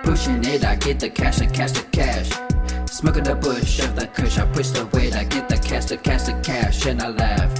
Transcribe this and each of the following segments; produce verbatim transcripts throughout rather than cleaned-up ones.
Pushing it, I get the cash, the cash, the cash. Smoking the bush of the kush, I push the weight, I get the cash, the cash, the cash, and I laugh.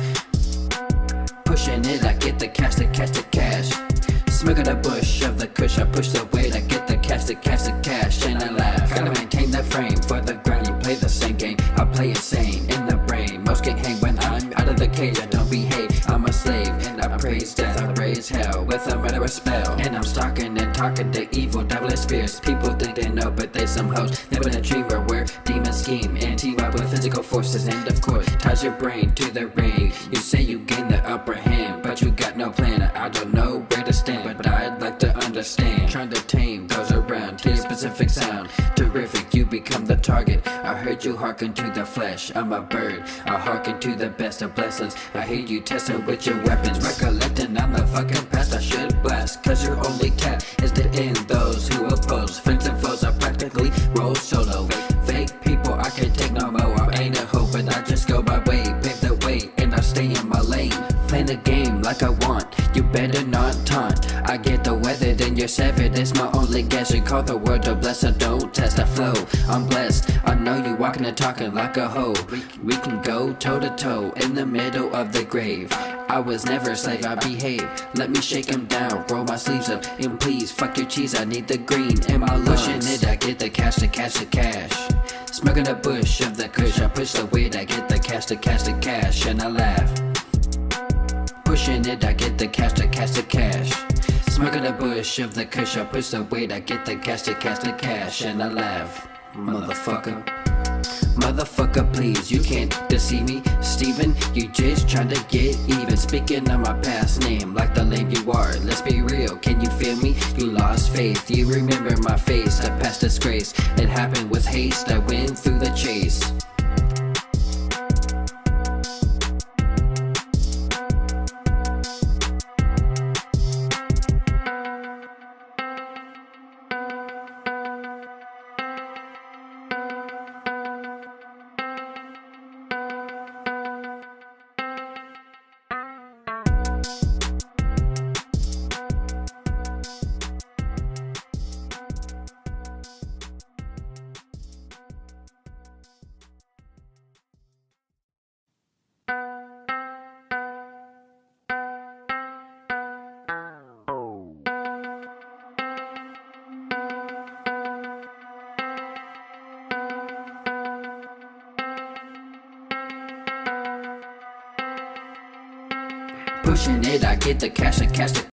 Pushing it, I get the cash, the cash, the cash. Smoking the bush of the kush, I push the weight, I get the cash, the cash, the cash, and I laugh. Gotta maintain the frame for the ground, you play the same game, I play it sane in the brain. Most can hang when I'm out of the cage, I don't behave, I'm a slave, and I praise death, I praise hell with a murderous spell. And I'm stalking and talking to evil devilish spirits. People think they know, but they some hoes live in a dream where demons scheme and team up with physical forces. And of course, ties your brain to the ring. You say you gain the upper hand, but you got no plan. I don't know where to stand, but I'd like to understand. Trying to tame those around, to your specific sound. Terrific, you become the target. I heard you hearken to the flesh. I'm a bird, I hearken to the best of blessings. I hear you testing with your weapons, recollecting on the fucking past. I should blast, cause your only cat is to end those who oppose. Friends and foes, I practically roll solo. Fake people, I can't take no more. I ain't a hope, but I just go my way. Pave the way, and I stay in my lane. Playing the game like I want, you better not taunt. I get the weather, then you're severed. It's my only guess. You call the world a blessing, don't test. I flow, I'm blessed. I know you walking and talking like a hoe. We can go toe to toe in the middle of the grave. I was never a slave, I behave. Let me shake him down, roll my sleeves up, and please fuck your cheese. I need the green in my lungs. Pushing it, I get the cash, the cash, the cash. Smoking the bush of the kush, I push the weight, I get the cash, the cash, the cash, and I laugh. Pushing it, I get the cash, the cash, the cash. Smoking the bush of the kush, I push the weight, I get the cash, the cash, the cash, and I laugh. Motherfucker. Motherfucker, please, you can't deceive me. Steven, you just trying to get even. Speaking of my past name, like the lame you are. Let's be real, can you feel me? You lost faith, you remember my face. The past disgrace, it happened with haste. I went through the chase. Pushing it, I get the cash, the cash, the